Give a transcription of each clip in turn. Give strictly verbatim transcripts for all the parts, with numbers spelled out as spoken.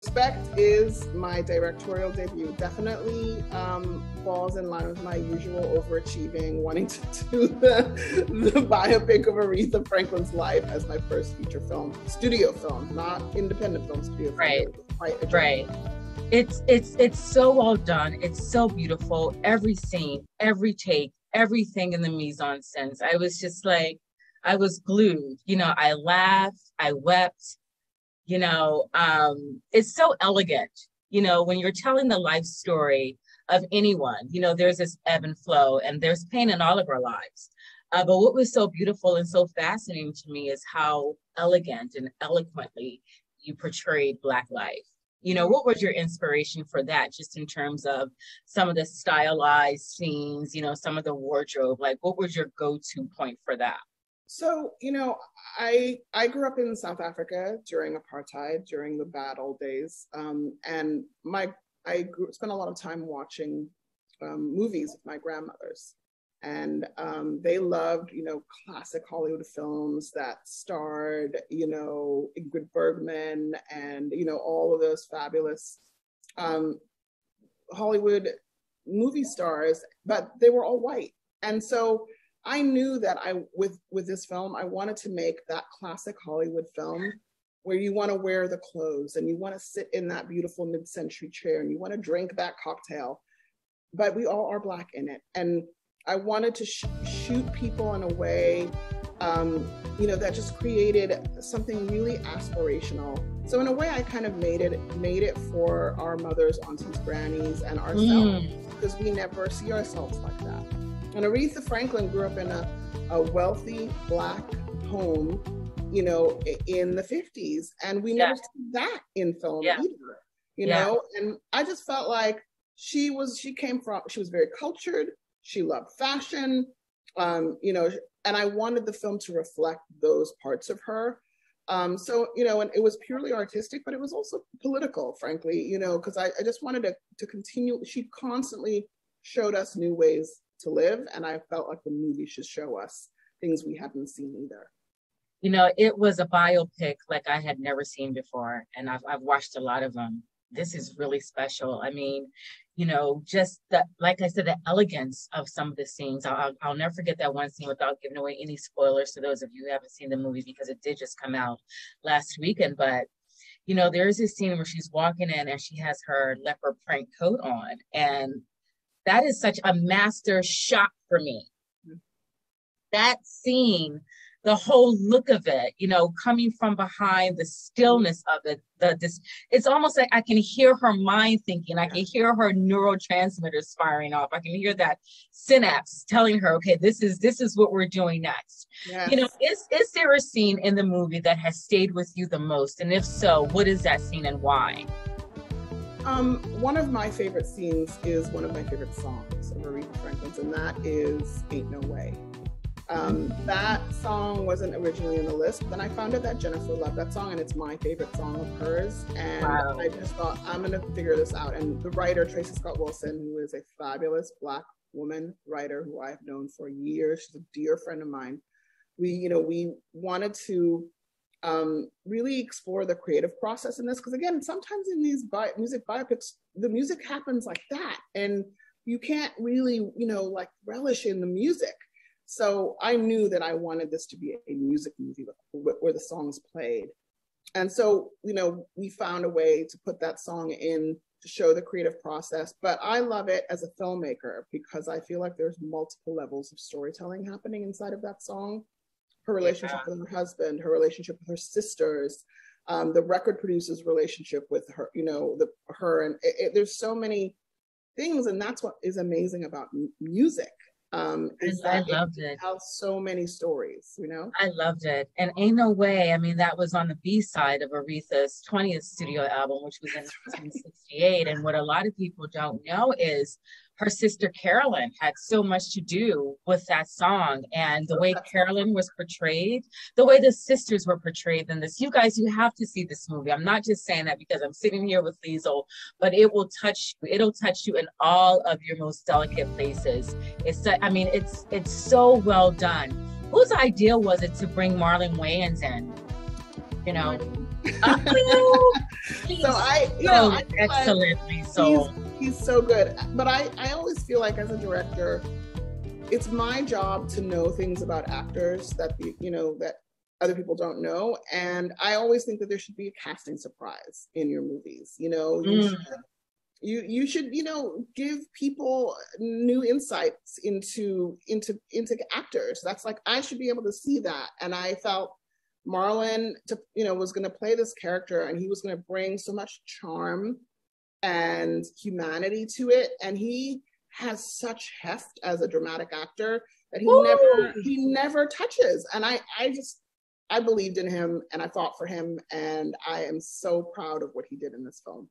Respect is my directorial debut. Definitely um, falls in line with my usual overachieving, wanting to do the, the biopic of Aretha Franklin's life as my first feature film, studio film, not independent film, studio film. Right, quite a right. It's it's it's so well done. It's so beautiful. Every scene, every take, everything in the mise-en-scène. I was just like, I was glued. You know, I laughed, I wept. You know, um, it's so elegant. You know, when you're telling the life story of anyone, you know, there's this ebb and flow, and there's pain in all of our lives. Uh, but what was so beautiful and so fascinating to me is how elegant and eloquently you portrayed Black life. You know, what was your inspiration for that, just in terms of some of the stylized scenes, you know, some of the wardrobe? Like, what was your go-to point for that? So, you know, I I grew up in South Africa during apartheid, during the bad old days, um, and my I grew, spent a lot of time watching um, movies with my grandmothers, and um, they loved, you know, classic Hollywood films that starred, you know, Ingrid Bergman and, you know, all of those fabulous um, Hollywood movie stars, but they were all white, and so I knew that I, with, with this film, I wanted to make that classic Hollywood film where you want to wear the clothes and you want to sit in that beautiful mid-century chair and you want to drink that cocktail, but we all are Black in it. And I wanted to sh- shoot people in a way, um, you know, that just created something really aspirational. So in a way, I kind of made it, made it for our mothers, aunties, grannies, and ourselves, mm. because we never see ourselves like that. And Aretha Franklin grew up in a, a wealthy Black home, you know, in the fifties. And we yeah. never see that in film yeah. either, you yeah. know? And I just felt like she was, she came from, she was very cultured. She loved fashion, um, you know, and I wanted the film to reflect those parts of her. Um, so, you know, and it was purely artistic, but it was also political, frankly, you know, because I, I just wanted to, to continue. She constantly showed us new ways to live, and I felt like the movie should show us things we haven't seen either. You know, it was a biopic like I had never seen before, and I've I've watched a lot of them. This is really special. I mean, you know, just the, like I said, the elegance of some of the scenes. I'll I'll never forget that one scene without giving away any spoilers to those of you who haven't seen the movie, because it did just come out last weekend. But you know, there's this scene where she's walking in and she has her leopard print coat on, and that is such a master shot for me. That scene, the whole look of it, you know, coming from behind, the stillness of it, the this, it's almost like I can hear her mind thinking. I can hear her neurotransmitters firing off. I can hear that synapse telling her, okay, this is this is what we're doing next. Yes. You know, is is there a scene in the movie that has stayed with you the most? And if so, what is that scene and why? Um, one of my favorite scenes is one of my favorite songs of Aretha Franklin's, and that is Ain't No Way. Um, that song wasn't originally in the list, but then I found out that Jennifer loved that song, and it's my favorite song of hers. And wow. I just thought, I'm going to figure this out. And the writer, Tracy Scott Wilson, who is a fabulous Black woman writer who I've known for years, she's a dear friend of mine. We, you know, we wanted to Um, really explore the creative process in this, because again, sometimes in these bi- music biopics, the music happens like that, and you can't really, you know, like relish in the music. So I knew that I wanted this to be a music movie where, where the songs played, and so, you know, we found a way to put that song in to show the creative process. But I love it as a filmmaker because I feel like there's multiple levels of storytelling happening inside of that song. Her relationship yeah. with her husband, her relationship with her sisters, um, the record producer's relationship with her, you know, the her, and it, it, there's so many things, and that's what is amazing about m- music. Um, is I that loved it. it. Tells so many stories, you know. I loved it, and Ain't No Way. I mean, that was on the B side of Aretha's twentieth studio album, which was in nineteen sixty-eight. And what a lot of people don't know is her sister Carolyn had so much to do with that song, and the way Carolyn was portrayed, the way the sisters were portrayed in this. You guys, you have to see this movie. I'm not just saying that because I'm sitting here with Liesl, but it will touch you. It'll touch you in all of your most delicate places. It's, I mean, it's it's so well done. Whose idea was it to bring Marlon Wayans in? You know, Oh, so I, you know, I excellently so. He's, he's so good. But I, I always feel like as a director, it's my job to know things about actors that the, you know, that other people don't know. And I always think that there should be a casting surprise in your movies. You know, you, mm. should, you you should, you know, give people new insights into into into actors. That's like, I should be able to see that. And I felt Marlon, to, you know, was going to play this character, and he was going to bring so much charm and humanity to it. And he has such heft as a dramatic actor that he Ooh. never he never touches. And I I just I believed in him, and I fought for him, and I am so proud of what he did in this film.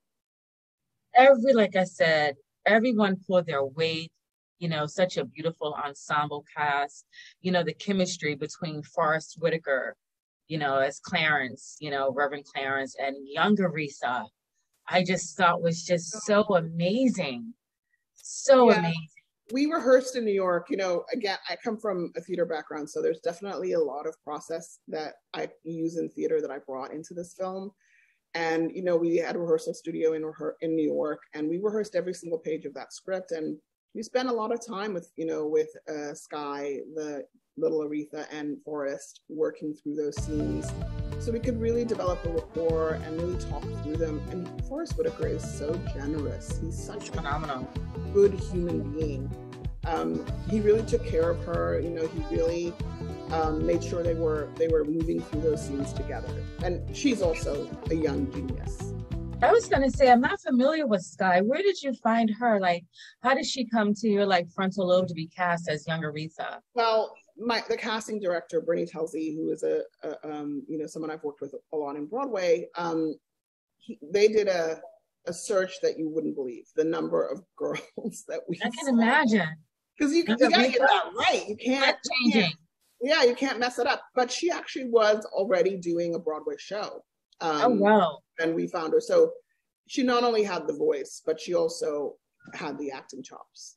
Every, like I said, everyone pulled their weight. You know, such a beautiful ensemble cast. You know, the chemistry between Forest Whitaker, you know, as Clarence, you know, Reverend Clarence, and young Aretha, I just thought was just so amazing. So yeah. amazing. We rehearsed in New York. You know, again, I come from a theater background, so there's definitely a lot of process that I use in theater that I brought into this film. And, you know, we had a rehearsal studio in, rehe- in New York, and we rehearsed every single page of that script. And we spent a lot of time with, you know, with uh, Sky, the little Aretha, and Forrest working through those scenes. So we could really develop a rapport and really talk through them. And Forrest Whitaker is so generous. He's such a phenomenal, good human being. Um, he really took care of her. You know, he really um, made sure they were they were moving through those scenes together. And she's also a young genius. I was going to say, I'm not familiar with Sky. Where did you find her? Like, how did she come to your like frontal lobe to be cast as young Aretha? Well, my the casting director, Brittany Telsey, who is a, a um, you know, someone I've worked with a lot in Broadway, um, he, they did a a search that you wouldn't believe, the number of girls that we I can saw. imagine. Because you, you got to get that right. You can't, you can't, yeah, you can't mess it up. But she actually was already doing a Broadway show. Um, oh, wow. And we found her. So she not only had the voice, but she also had the acting chops.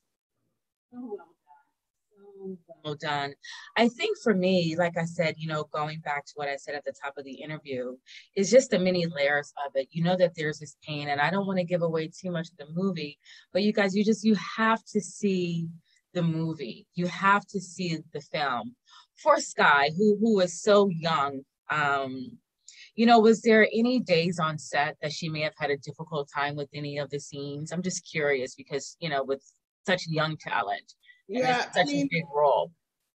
Oh, well done. So well done. I think for me, like I said, you know, going back to what I said at the top of the interview, is just the many layers of it. You know that there's this pain, and I don't want to give away too much of the movie, but you guys, you just, you have to see the movie. You have to see the film. For Sky, who who is so young, um, you know, was there any days on set that she may have had a difficult time with any of the scenes? I'm just curious because, you know, with such young talent, yeah, and such I mean, a big role.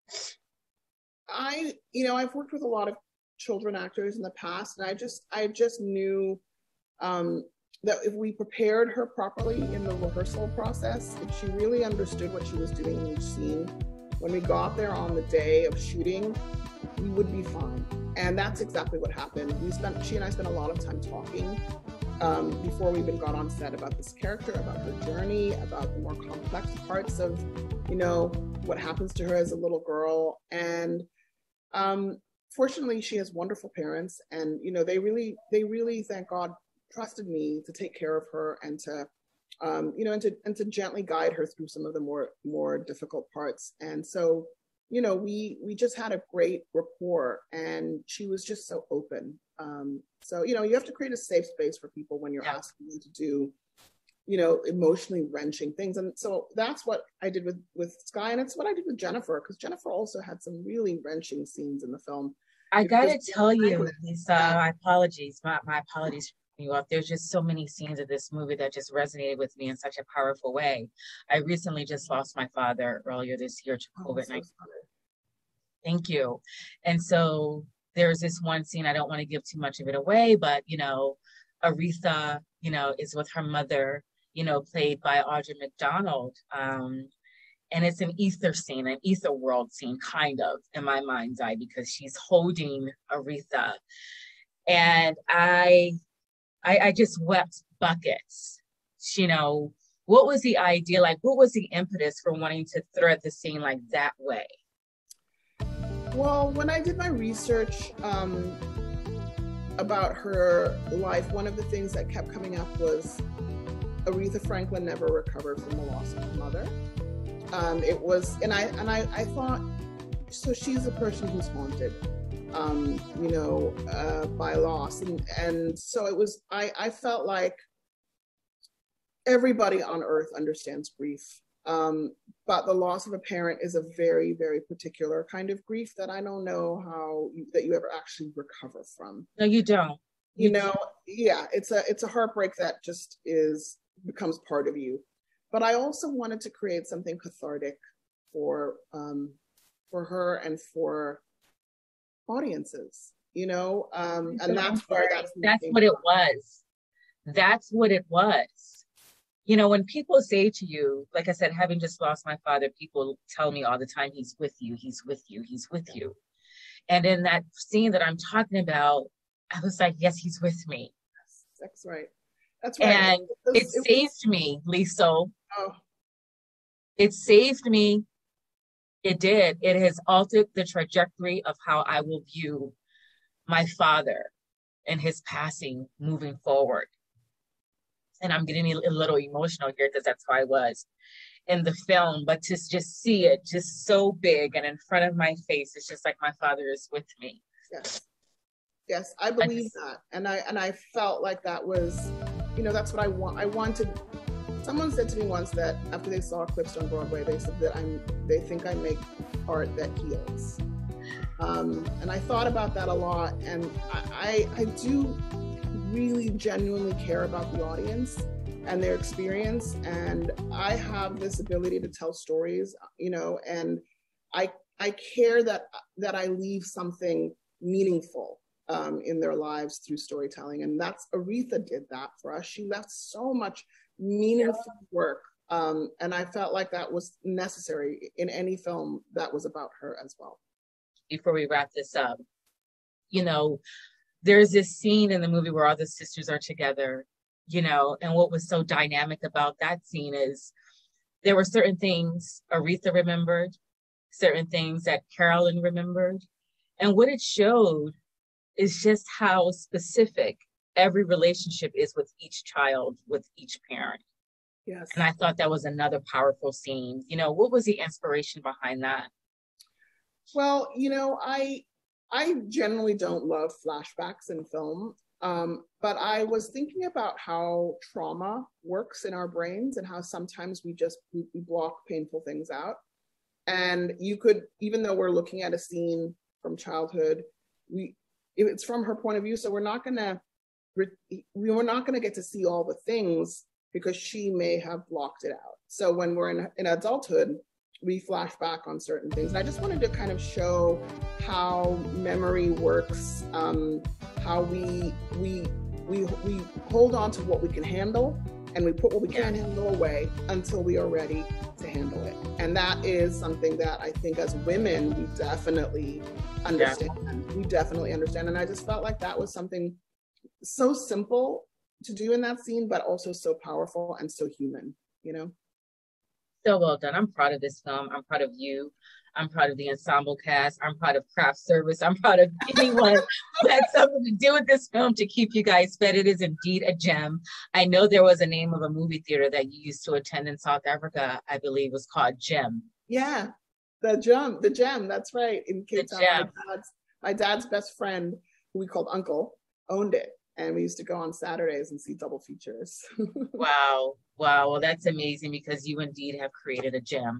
I, you know, I've worked with a lot of children actors in the past, and I just, I just knew um, that if we prepared her properly in the rehearsal process, if she really understood what she was doing in each scene, when we got there on the day of shooting, we would be fine. And that's exactly what happened. We spent, she and I spent a lot of time talking um, before we even got on set about this character, about her journey, about the more complex parts of, you know, what happens to her as a little girl. And um, fortunately, she has wonderful parents, and, you know, they really, they really, thank God, trusted me to take care of her and to, um, you know, and to and to gently guide her through some of the more more difficult parts. And so, you know, we we just had a great rapport, and she was just so open. Um, so, you know, you have to create a safe space for people when you're yeah. asking them to do, you know, emotionally wrenching things. And so that's what I did with with Sky, and it's what I did with Jennifer, because Jennifer also had some really wrenching scenes in the film. I gotta tell you, Lisa, my apologies, my, my apologies. You up. There's just so many scenes of this movie that just resonated with me in such a powerful way. I recently just lost my father earlier this year to COVID nineteen. So Thank you. And so there's this one scene, I don't want to give too much of it away, but, you know, Aretha, you know, is with her mother, you know, played by Audra McDonald. Um, and it's an ether scene, an ether world scene, kind of, in my mind's eye, because she's holding Aretha. And I, I, I just wept buckets. You know, what was the idea? Like, what was the impetus for wanting to thread the scene like that way? Well, when I did my research um, about her life, one of the things that kept coming up was Aretha Franklin never recovered from the loss of her mother. Um, it was, and I and I, I thought, so she's a person who's haunted. um, you know, uh, by loss. And, and so it was, I, I felt like everybody on earth understands grief. Um, but the loss of a parent is a very, very particular kind of grief that I don't know how you, that you ever actually recover from. No, you don't. You, you know, don't. yeah, it's a it's a heartbreak that just is becomes part of you. But I also wanted to create something cathartic for um, for her and for audiences. You know, um, and that's where that's, that's what it was. That's what it was. You know, when people say to you, like I said, having just lost my father, people tell me all the time, he's with you, he's with you, he's with you. And in that scene that I'm talking about, I was like, yes, he's with me. That's right. That's right. And it, was, it, it saved was... me, Lisa. Oh. It saved me. It did. It has altered the trajectory of how I will view my father and his passing moving forward. And I'm getting a little emotional here because that's how I was in the film, but to just see it just so big and in front of my face, it's just like my father is with me. Yes, yes, I believe I just, that, and I and I felt like that was, you know, that's what I want. I wanted. Someone said to me once that after they saw Eclipsed on Broadway, they said that I'm. They think I make art that heals, um, and I thought about that a lot, and I I, I do. really genuinely care about the audience and their experience, and I have this ability to tell stories, you know, and I I care that that I leave something meaningful um, in their lives through storytelling, and that's Aretha did that for us. She left so much meaningful work, um, and I felt like that was necessary in any film that was about her as well. Before we wrap this up, you know, there's this scene in the movie where all the sisters are together, you know, and what was so dynamic about that scene is there were certain things Aretha remembered, certain things that Carolyn remembered. And what it showed is just how specific every relationship is with each child, with each parent. Yes. And I thought that was another powerful scene. You know, what was the inspiration behind that? Well, you know, I, I generally don't love flashbacks in film, um, but I was thinking about how trauma works in our brains and how sometimes we just we, we block painful things out. And you could, even though we're looking at a scene from childhood, we it's from her point of view, so we're not gonna we were not gonna get to see all the things because she may have blocked it out. So when we're in, in adulthood, we flash back on certain things. And I just wanted to kind of show how memory works, um, how we, we, we, we hold on to what we can handle and we put what we can't handle away until we are ready to handle it. And that is something that I think as women, we definitely understand. Yeah. We definitely understand. And I just felt like that was something so simple to do in that scene, but also so powerful and so human, you know? So well done. I'm proud of this film. I'm proud of you. I'm proud of the ensemble cast. I'm proud of craft service. I'm proud of anyone who had something to do with this film to keep you guys fed. It is indeed a gem. I know there was a name of a movie theater that you used to attend in South Africa, I believe was called Gem. Yeah, the Gem, the Gem, that's right. In Cape Town, my dad's, my dad's best friend, who we called Uncle, owned it. And we used to go on Saturdays and see double features. Wow. Wow. Well, that's amazing because you indeed have created a gem.